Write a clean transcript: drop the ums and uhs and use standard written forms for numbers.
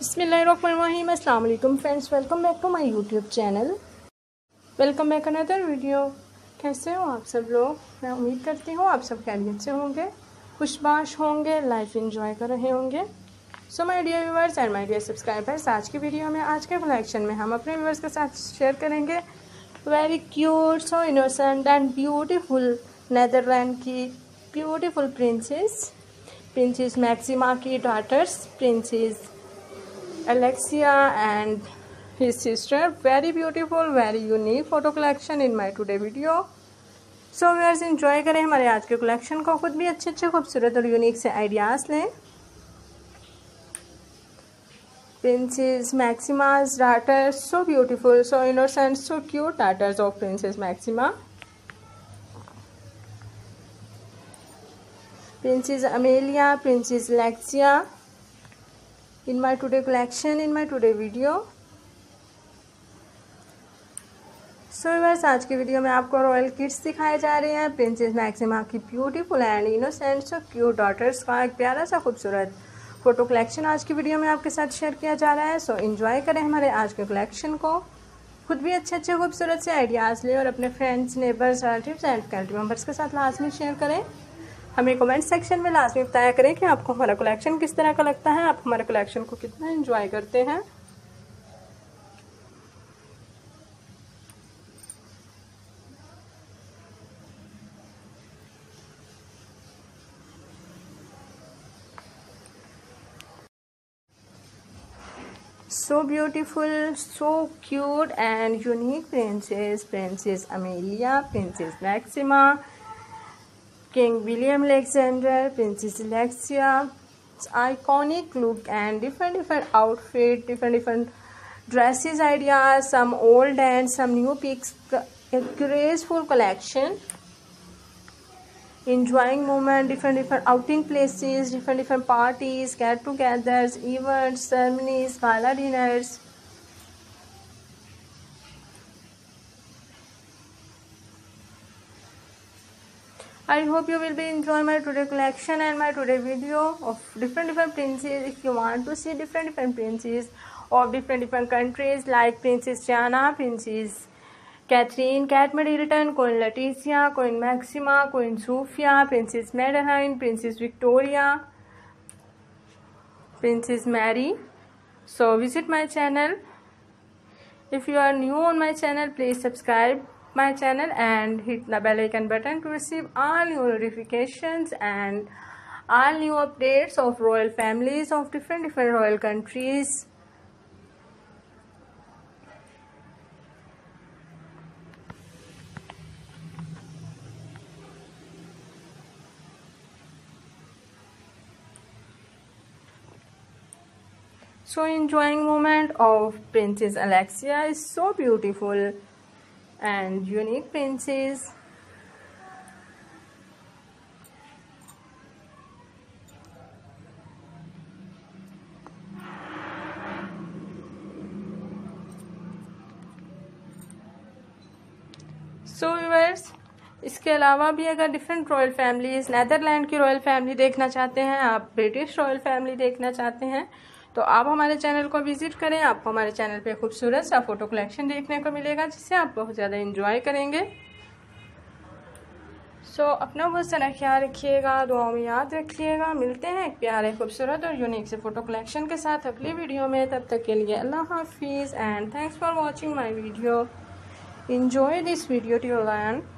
बिस्मिल्लाहिर्रहमानिर्रहीम। अस्सलाम वालेकुम friends, welcome back to my YouTube channel. Welcome back another video. कैसे हो आप सब लोग? मैं उम्मीद करती हूँ आप सब खैरियत से होंगे, खुशबाश होंगे, लाइफ एंजॉय कर रहे होंगे। So my dear viewers and my dear subscribers, आज की वीडियो में, आज के कलेक्शन में हम अपने व्यूअर्स के साथ शेयर करेंगे very cute, so innocent and beautiful Netherland की ब्यूटीफुल प्रिंसेस मैक्सिमा की daughters princess Alexia and his sister. Very beautiful, very unique photo collection in my today video. So viewers, enjoy करें हमारे आज के collection को, खुद भी अच्छे अच्छे खूबसूरत और यूनिक से आइडियाज़ लें। Princess Maxima's daughters, so beautiful, so innocent, so cute daughters of Princess Maxima. Princess Amelia, Princess Alexia in my today collection, in my today video. So viewers, आज की वीडियो में आपको रॉयल किड्स दिखाए जा रहे हैं। Princess Maxima की beautiful and innocent so cute daughters का एक प्यारा सा खूबसूरत फोटो कलेक्शन आज की वीडियो में आपके साथ शेयर किया जा रहा है। सो एंजॉय करें हमारे आज के कलेक्शन को, खुद भी अच्छे अच्छे खूबसूरत से आइडियाज़ लें और अपने friends, neighbours, relatives and family members के साथ लाजमी शेयर करें। हमें कमेंट सेक्शन में लाजमी बताया करें कि आपको हमारा कलेक्शन किस तरह का लगता है, आप हमारे कलेक्शन को कितना एंजॉय करते हैं। So beautiful, so cute and unique Princess Amelia, Princess Maxima, King William Alexander, Princess Alexia. It's iconic look and different outfit, different dresses ideas, some old and some new pics, a graceful collection. Enjoying moment, different outing places, different parties, get-togethers, events, ceremonies, gala dinners. I hope you will be enjoying my today collection and my today video of different princes. If you want to see different princes of different countries like Princess Diana, Princess Catherine, Kate Middleton, Queen Laetitia, Queen Maxima, Queen Sophia, Princess Madeline, Princess Victoria, Princess Mary. So visit my channel. If you are new on my channel, please subscribe my channel and hit the bell icon button to receive all new notifications and all new updates of royal families of different royal countries. So enjoying moment of Princess Alexia is so beautiful and unique princess. So viewers, इसके अलावा भी अगर different royal families, Netherland की royal family देखना चाहते हैं, आप British royal family देखना चाहते हैं, तो आप हमारे चैनल को विजिट करें। आपको हमारे चैनल पे खूबसूरत सा फोटो कलेक्शन देखने को मिलेगा जिससे आप बहुत ज़्यादा एंजॉय करेंगे। सो अपना बहुत सारा ख्याल रखिएगा, दुआओं में याद रखिएगा। मिलते हैं एक प्यारे खूबसूरत और यूनिक से फोटो कलेक्शन के साथ अगली वीडियो में। तब तक के लिए अल्लाह हाफिज़ and thanks for watching my video. Enjoy this video till the end.